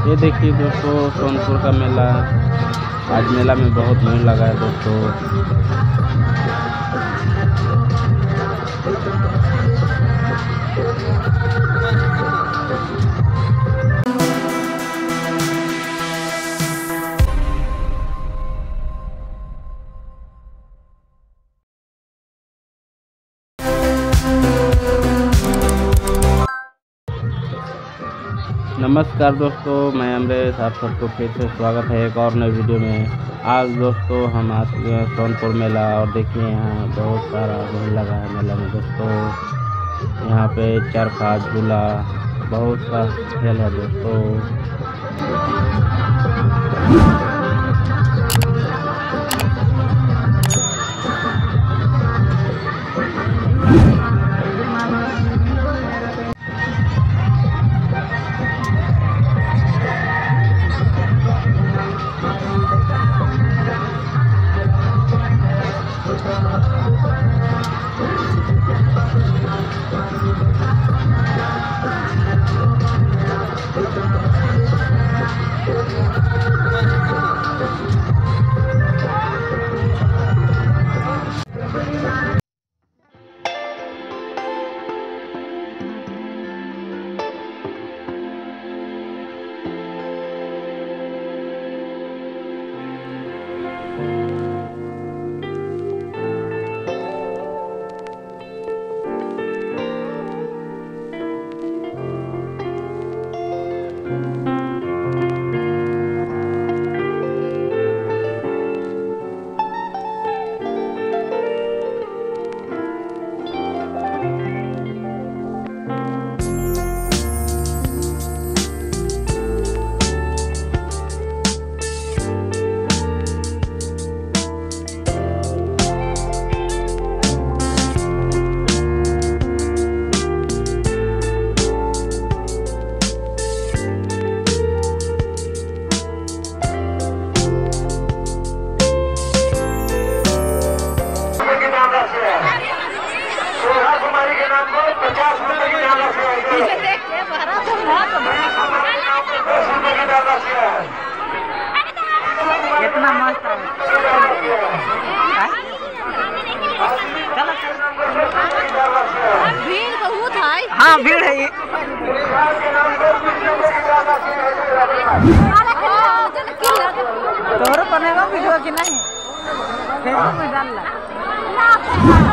ये देखिए दोस्तों, सोनपुर का मेला। आज मेला में बहुत भीड़ लगा है दोस्तों। नमस्कार दोस्तों, मैं अमरेश, आप सबको फिर से स्वागत है एक और नई वीडियो में। आज दोस्तों हम आ चुके हैं सोनपुर मेला और देखिए यहाँ बहुत सारा भीड़ लगा है मेला में दोस्तों। यहाँ पे चरखा, झूला, बहुत सा खेल है दोस्तों। कितना मस्त है। भीड़ बहुत है। हाँ भीड़ है ये। तोहरो बनेगा वीडियो कि नहीं? फेसबुक में डालना।